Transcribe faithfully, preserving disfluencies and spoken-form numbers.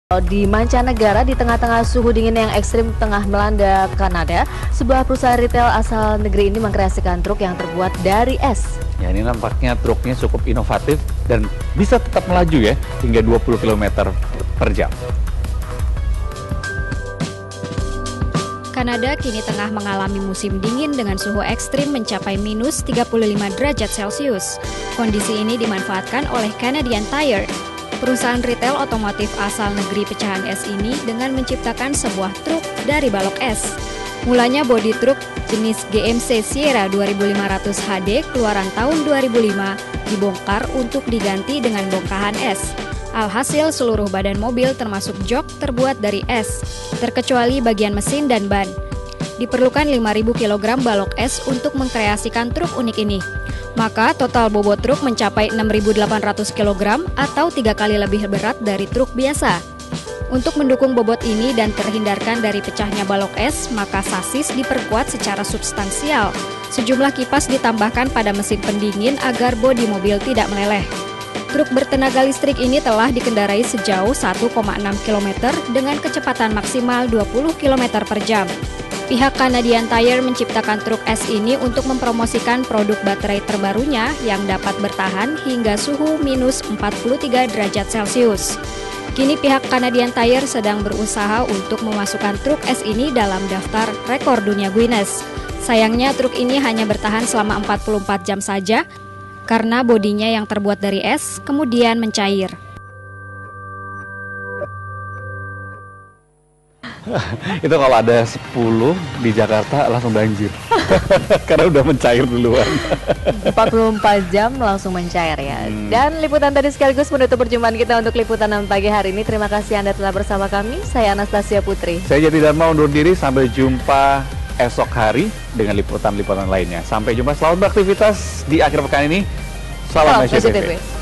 Di mancanegara, di tengah-tengah suhu dingin yang ekstrim tengah melanda Kanada, sebuah perusahaan retail asal negeri ini mengkreasikan truk yang terbuat dari es. Ya, ini nampaknya truknya cukup inovatif dan bisa tetap melaju ya hingga dua puluh kilometer per jam. Kanada kini tengah mengalami musim dingin dengan suhu ekstrim mencapai minus tiga puluh lima derajat Celcius. Kondisi ini dimanfaatkan oleh Canadian Tire, perusahaan retail otomotif asal negeri pecahan es ini, dengan menciptakan sebuah truk dari balok es. Mulanya bodi truk jenis G M C Sierra dua ribu lima ratus H D keluaran tahun dua ribu lima dibongkar untuk diganti dengan bongkahan es. Alhasil seluruh badan mobil termasuk jok terbuat dari es, terkecuali bagian mesin dan ban. Diperlukan lima ribu kilogram balok es untuk mengkreasikan truk unik ini. Maka total bobot truk mencapai enam ribu delapan ratus kilogram atau tiga kali lebih berat dari truk biasa. Untuk mendukung bobot ini dan terhindarkan dari pecahnya balok es, maka sasis diperkuat secara substansial. Sejumlah kipas ditambahkan pada mesin pendingin agar bodi mobil tidak meleleh. Truk bertenaga listrik ini telah dikendarai sejauh satu koma enam kilometer dengan kecepatan maksimal dua puluh kilometer per jam. Pihak Canadian Tire menciptakan truk es ini untuk mempromosikan produk baterai terbarunya yang dapat bertahan hingga suhu minus empat puluh tiga derajat Celcius. Kini pihak Canadian Tire sedang berusaha untuk memasukkan truk es ini dalam daftar rekor dunia Guinness. Sayangnya truk ini hanya bertahan selama empat puluh empat jam saja karena bodinya yang terbuat dari es kemudian mencair. Itu kalau ada sepuluh di Jakarta langsung banjir karena udah mencair duluan. empat puluh empat jam langsung mencair ya. Hmm. Dan liputan tadi sekaligus menutup perjumpaan kita untuk liputan enam pagi hari ini. Terima kasih Anda telah bersama kami. Saya Anastasia Putri. Saya Jadi Dharma undur diri. Sampai jumpa esok hari dengan liputan-liputan lainnya. Sampai jumpa. Selamat beraktivitas di akhir pekan ini. Salam S C T V.